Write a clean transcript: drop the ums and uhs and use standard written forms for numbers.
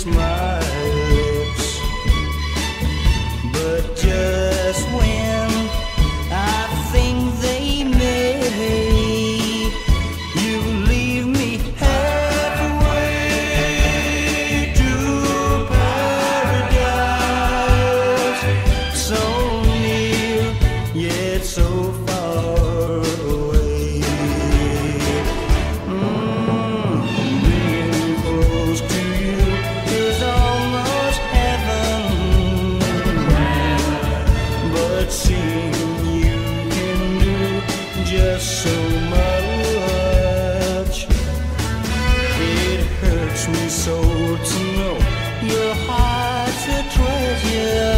kiss my lips. But just when I think they may, you leave me halfway to paradise. So near, yet so far away. Being close to you is almost heaven, but seeing you can do just so much. It hurts me so to know your heart's a treasure.